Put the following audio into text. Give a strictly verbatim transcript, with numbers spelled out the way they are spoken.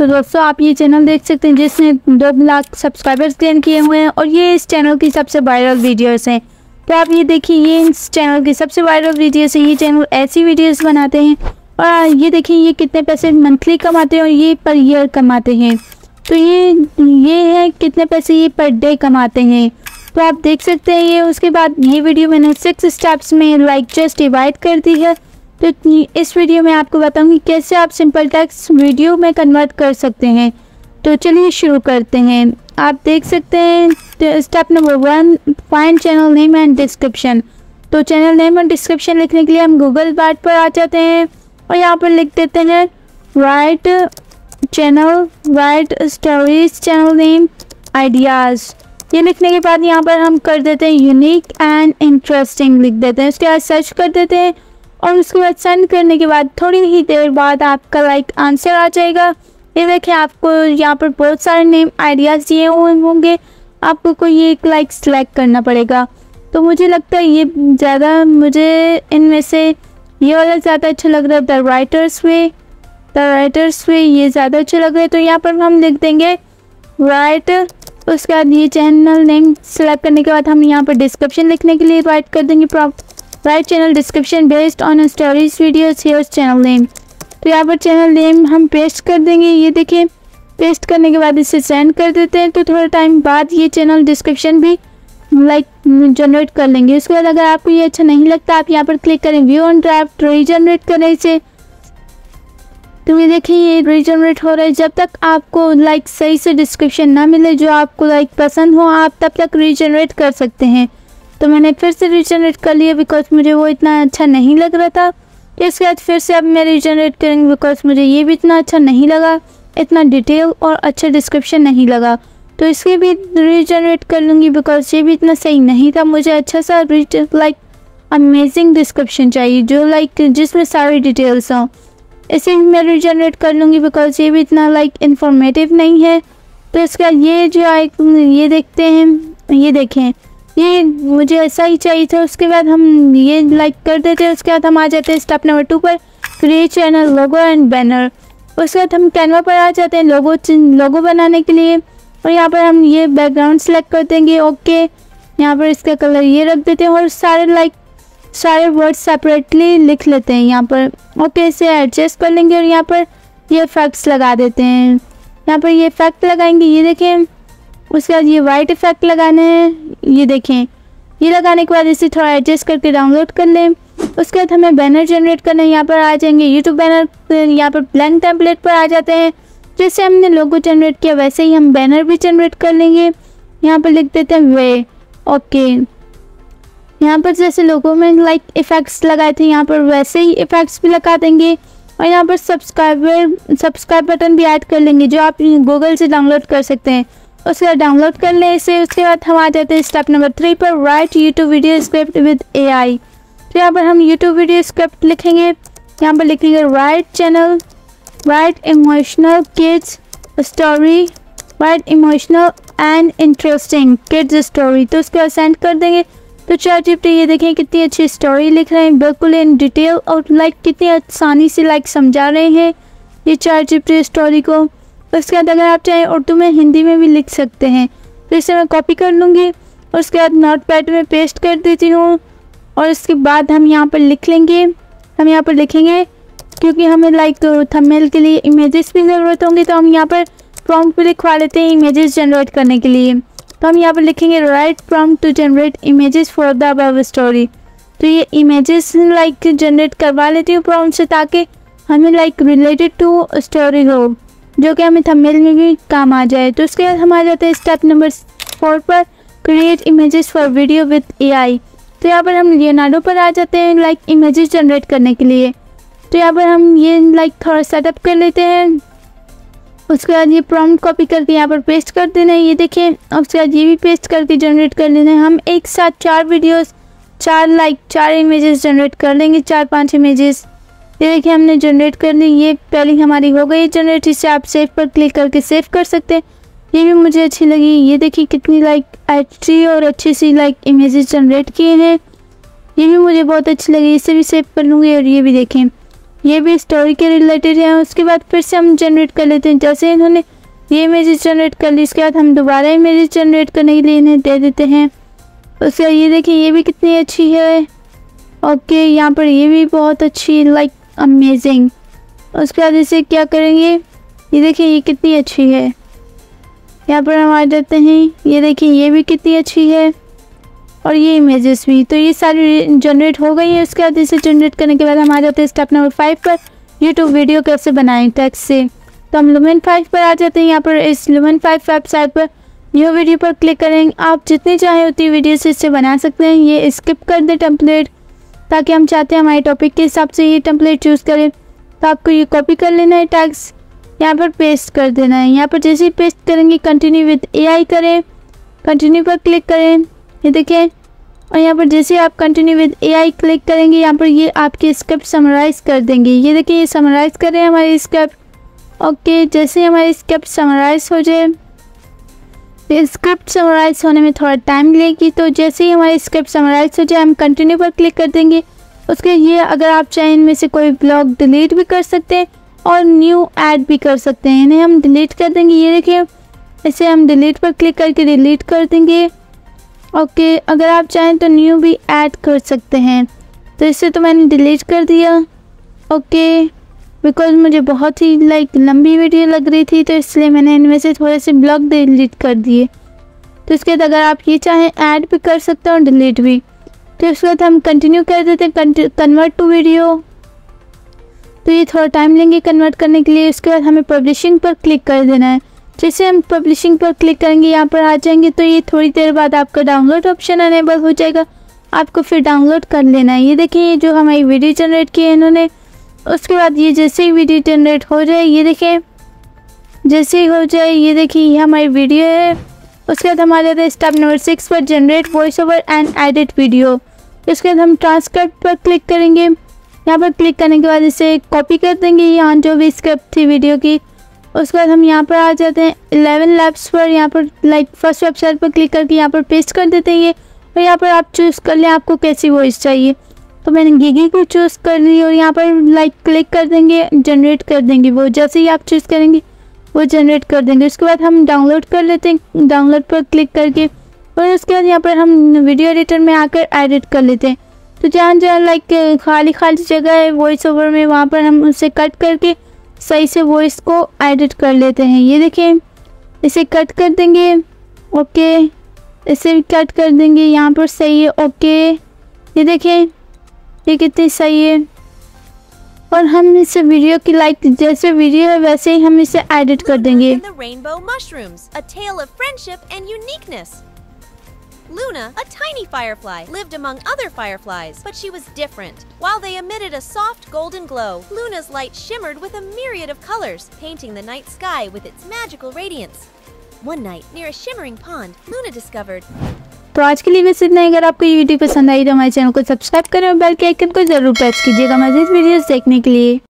तो दोस्तों आप ये चैनल देख सकते हैं जिसने दो लाख सब्सक्राइबर्स गेन किए हुए हैं और ये इस चैनल की सबसे वायरल वीडियोस हैं। तो आप ये देखिए, ये इस चैनल की सबसे वायरल वीडियोस है। ये चैनल ऐसी वीडियोस बनाते हैं और ये देखिए ये कितने पैसे मंथली कमाते हैं और ये पर ईयर कमाते हैं। तो ये ये है कितने पैसे ये पर डे कमाते हैं। तो आप देख सकते हैं ये। उसके बाद ये वीडियो मैंने सिक्स स्टेप्स में लाइक जस्ट डिवाइड कर दी है। तो इस वीडियो में आपको बताऊंगी कैसे आप सिंपल टेक्स्ट वीडियो में कन्वर्ट कर सकते हैं। तो चलिए शुरू करते हैं। आप देख सकते हैं step number one, find channel name and description. तो चैनल नेम और डिस्क्रिप्शन लिखने के लिए हम गूगल बार पर आ जाते हैं और यहाँ पर लिख देते हैं write channel, write stories, channel name, ideas. ये लिखने के बाद यहाँ पर हम कर देते हैं यूनिक एंड इंटरेस्टिंग लिख देते हैं। उसके बाद सर्च कर देते हैं और उसके बाद सेंड करने के बाद थोड़ी ही देर बाद आपका लाइक आंसर आ जाएगा। ये देखिए आपको यहाँ पर बहुत सारे नेम आइडियाज़ दिए हुए होंगे, आपको कोई एक लाइक सेलेक्ट करना पड़ेगा। तो मुझे लगता है ये ज़्यादा, मुझे इनमें से ये वाला ज़्यादा अच्छा लग रहा है, the writers way, the writers way ये ज़्यादा अच्छा लग रहा है। तो यहाँ पर हम लिख देंगे राइट। उसके बाद ये चैनल नेम सेलेक्ट करने के बाद हम यहाँ पर डिस्क्रिप्शन लिखने के लिए राइट कर देंगे prompt write channel description based on stories videos, here's channel name. तो यहाँ पर चैनल नेम हम पेस्ट कर देंगे। ये देखिए पेस्ट करने के बाद इसे सेंड कर देते हैं। तो थोड़ा टाइम बाद ये चैनल डिस्क्रिप्शन भी लाइक जनरेट कर लेंगे। उसके बाद अगर आपको ये अच्छा नहीं लगता आप यहाँ पर क्लिक करें व्यू ऑन ड्राफ्ट, रीजनरेट करें इसे। तो ये देखिए ये रीजनरेट हो रहा है। जब तक आपको लाइक सही से डिस्क्रिप्शन ना मिले जो आपको लाइक पसंद हो, आप तब तक रीजनरेट कर सकते हैं। तो मैंने फिर से रीजनरेट कर लिया बिकॉज मुझे वो इतना अच्छा नहीं लग रहा था। इसके बाद फिर से अब मैं रीजनरेट करेंगे बिकॉज मुझे ये भी इतना अच्छा नहीं लगा, इतना डिटेल और अच्छा डिस्क्रिप्शन नहीं लगा। तो इसके भी रीजनरेट कर लूँगी बिकॉज ये भी इतना सही नहीं था। मुझे अच्छा सा लाइक अमेजिंग डिस्क्रिप्शन चाहिए जो लाइक जिसमें सारी डिटेल्स हों। इसे मैं रीजनरेट कर लूँगी बिकॉज ये भी इतना लाइक इंफॉर्मेटिव नहीं है। तो इसका ये जो आए ये देखते हैं, ये देखें ये मुझे ऐसा ही चाहिए था। उसके बाद हम ये लाइक कर देते हैं। उसके बाद हम आ जाते हैं स्टेप नंबर टू पर, create channel logo and banner. उसके बाद हम कैनवा पर आ जाते हैं लोगो लोगो बनाने के लिए और यहाँ पर हम ये बैकग्राउंड सेलेक्ट कर देंगे। ओके, यहाँ पर इसका कलर ये रख देते हैं और सारे लाइक सारे वर्ड सेपरेटली लिख लेते हैं यहाँ पर। ओके, इसे एडजस्ट कर लेंगे और यहाँ पर ये इफेक्ट्स लगा देते हैं। यहाँ पर ये इफेक्ट लगाएंगे, ये देखें। उसके बाद ये वाइट इफेक्ट लगाने हैं, ये देखें। ये लगाने के बाद इसे थोड़ा एडजस्ट करके डाउनलोड कर लें। उसके बाद हमें बैनर जनरेट करना है। यहाँ पर आ जाएंगे यूट्यूब बैनर, यहाँ पर ब्लैंक टेम्पलेट पर आ जाते हैं। जैसे हमने लोगो जनरेट किया वैसे ही हम बैनर भी जनरेट कर लेंगे। यहाँ पर लिख देते हैं वे। ओके, यहाँ पर जैसे लोगों में लाइक इफ़ेक्ट्स लगाए थे यहाँ पर वैसे ही इफ़ेक्ट्स भी लगा देंगे और यहाँ पर सब्सक्राइबर सब्सक्राइब बटन भी ऐड कर लेंगे जो आप गूगल से डाउनलोड कर सकते हैं। उसके बाद डाउनलोड कर लें इसे। उसके बाद हम आ जाते हैं स्टेप नंबर थ्री पर, write YouTube video script with A I. तो यहाँ पर हम यूट्यूब वीडियो स्क्रिप्ट लिखेंगे। यहाँ पर लिखेंगे write channel, write emotional kids story, write emotional and interesting kids story. तो उसके बाद सेंड कर देंगे। तो चैट जीपीटी ये देखें कितनी अच्छी स्टोरी लिख रहे हैं, बिल्कुल इन डिटेल और लाइक कितनी आसानी से लाइक समझा रहे हैं ये चैट जीपीटी स्टोरी को। उसके बाद अगर आप चाहें उर्दू में हिंदी में भी लिख सकते हैं। तो इसे मैं कॉपी कर लूँगी और उसके बाद नोट पैड में पेस्ट कर देती हूँ और उसके बाद हम यहाँ पर लिख लेंगे। हम यहाँ पर लिखेंगे क्योंकि हमें लाइक थंबनेल के लिए इमेजेस की ज़रूरत होंगी तो हम यहाँ पर प्रॉम्प्ट भी लिखवा लेते हैं इमेजेस जनरेट करने के लिए। तो हम यहाँ पर लिखेंगे write prompt to generate images for the above story. तो ये इमेजेस लाइक जनरेट करवा लेती हूँ प्रॉम्प्ट से ताकि हमें लाइक रिलेटेड टू स्टोरी हो जो कि हमें थंबनेल में भी काम आ जाए। तो उसके बाद हम आ जाते हैं स्टेप नंबर फोर पर, create images for video with A I. तो यहाँ पर हम लियोनार्डो पर आ जाते हैं लाइक इमेजेस जनरेट करने के लिए। तो यहाँ पर हम ये लाइक थोड़ा सेटअप कर लेते हैं। उसके बाद ये प्रॉम्प्ट कॉपी करके यहाँ पर पेस्ट कर देना है, ये देखें। उसके बाद ये भी पेस्ट करके जनरेट कर लेना है। हम एक साथ चार वीडियोस चार लाइक चार इमेजेस जनरेट कर लेंगे, चार पांच इमेजेस। ये देखिए हमने जनरेट कर ली, ये पहली हमारी हो गई जनरेट। इसे आप सेव पर क्लिक करके सेव कर सकते हैं। ये भी मुझे अच्छी लगी, ये देखिए कितनी लाइक अच्छी और अच्छी सी लाइक इमेजेस जनरेट किए हैं। ये भी मुझे बहुत अच्छी लगी, इसे भी सेव कर लूँगी। और ये भी देखें ये भी स्टोरी के रिलेटेड है। उसके बाद फिर से हम जनरेट कर लेते हैं। जैसे इन्होंने ये इमेजेस जनरेट कर ली, इसके बाद हम दोबारा इमेजेस जनरेट करने के लिए इन्हें दे देते हैं। उसके बाद ये देखिए ये भी कितनी अच्छी है। ओके, यहाँ पर ये भी बहुत अच्छी, लाइक अमेजिंग। उसके बाद इसे क्या करेंगे, ये देखिए ये कितनी अच्छी है। यहाँ पर हम आ जाते हैं, ये देखिए ये भी कितनी अच्छी है और ये इमेजेस भी। तो ये सारी जनरेट हो गई है। उसके बाद इसे जनरेट करने के बाद हम आ जाते हैं स्टेप नंबर फाइव पर, यूट्यूब वीडियो कैसे बनाएं टेक्स्ट से। तो हम लुमेन फाइव पर आ जाते हैं। यहाँ पर इस लुमेन फाइव वेबसाइट पर न्यू वीडियो पर क्लिक करेंगे। आप जितनी चाहें उतनी वीडियो से इससे बना सकते हैं। ये स्किप कर दें टेम्पलेट, ताकि हम चाहते हैं हमारे टॉपिक के हिसाब से ये टेम्पलेट चूज़ करें। तो आपको ये कॉपी कर लेना है, टैग्स यहाँ पर पेस्ट कर देना है। यहाँ पर जैसे ही पेस्ट करेंगे कंटिन्यू विद एआई करें, कंटिन्यू पर क्लिक करें, ये देखें। और यहाँ पर जैसे आप कंटिन्यू विद एआई क्लिक करेंगे, यहाँ पर ये आपके स्क्रिप्ट समराइज कर देंगे। ये देखिए ये समराइज कर रहे हैं हमारे स्क्रिप्ट। ओके, जैसे ही हमारी स्क्रिप्ट समराइज हो जाए, स्क्रिप्ट समराइज होने में थोड़ा टाइम लेगी। तो जैसे ही हमारी स्क्रिप्ट समराइज हो जाए हम कंटिन्यू पर क्लिक कर देंगे। उसके ये अगर आप चाहें इनमें से कोई ब्लॉग डिलीट भी कर सकते हैं और न्यू ऐड भी कर सकते हैं। इन्हें हम डिलीट कर देंगे। ये देखिए इसे हम डिलीट पर क्लिक करके डिलीट कर देंगे। ओके, अगर आप चाहें तो न्यू भी ऐड कर सकते हैं। तो इसे तो मैंने डिलीट कर दिया। ओके, बिकॉज मुझे बहुत ही लाइक लंबी वीडियो लग रही थी, तो इसलिए मैंने इनमें से थोड़े से ब्लॉग डिलीट कर दिए। तो इसके बाद अगर आप ये चाहें ऐड भी कर सकते हैं और डिलीट भी। तो इसके बाद हम कंटिन्यू कर देते हैं कन्वर्ट टू वीडियो। तो ये थोड़ा टाइम लेंगे कन्वर्ट करने के लिए। उसके बाद हमें पब्लिशिंग पर क्लिक कर देना है। जैसे हम पब्लिशिंग पर क्लिक करेंगे, यहाँ पर आ जाएंगे, तो ये थोड़ी देर बाद आपका डाउनलोड ऑप्शन अनेबल हो जाएगा। आपको फिर डाउनलोड कर लेना है। ये देखिए ये जो हमारी वीडियो जनरेट की है इन्होंने। उसके बाद ये जैसे ही वीडियो जनरेट हो जाए, ये देखें जैसे ही हो जाए, ये देखिए ये हमारी वीडियो है। उसके बाद हम आ जाते हैं स्टेप नंबर सिक्स पर, generate voice over and edit video. इसके बाद हम ट्रांसक्रिप्ट पर क्लिक करेंगे। यहाँ पर क्लिक करने के बाद इसे कॉपी कर देंगे, यहाँ जो भी स्क्रिप्ट थी वीडियो की। उसके बाद हम यहाँ पर आ जाते हैं इलेवन लैब्स पर। यहाँ पर लाइक फर्स्ट वेबसाइट पर क्लिक करके यहाँ पर पेस्ट कर देते हैं ये। और यहाँ पर आप चूज़ कर लें आपको कैसी वॉइस चाहिए। तो मैंने गीगी को चूज़ कर ली और यहाँ पर लाइक क्लिक कर देंगे, जनरेट कर देंगे वो। जैसे ही आप चूज़ करेंगे वो जनरेट कर देंगे। उसके बाद हम डाउनलोड कर लेते हैं, डाउनलोड पर क्लिक करके। और उसके बाद यहाँ पर हम वीडियो एडिटर में आकर एडिट कर लेते हैं। तो जहाँ जहाँ लाइक खाली खाली जगह है वॉइस ओवर में, वहाँ पर हम उसे कट करके सही से वॉइस को एडिट कर लेते हैं। ये देखें इसे कट कर देंगे। ओके, इसे भी कट कर देंगे, यहाँ पर सही है। ओके, ये देखें ये कितनी सही है। और हम इसे वीडियो की लाइक जैसे वीडियो है वैसे ही हम इसे एडिट कर देंगे। Luna, a tiny firefly, lived among other fireflies, but she was different. While they emitted a soft golden glow, Luna's light shimmered with a myriad of colors, painting the night sky with its magical radiance. One night, near a shimmering pond, Luna discovered... तो आज के लिए बस इतना ही। अगर आपको ये video पसंद आई तो हमारे चैनल को सब्सक्राइब करें और बेल के आइकन को जरूर प्रेस कीजिएगा मज़ीद वीडियोस देखने के लिए।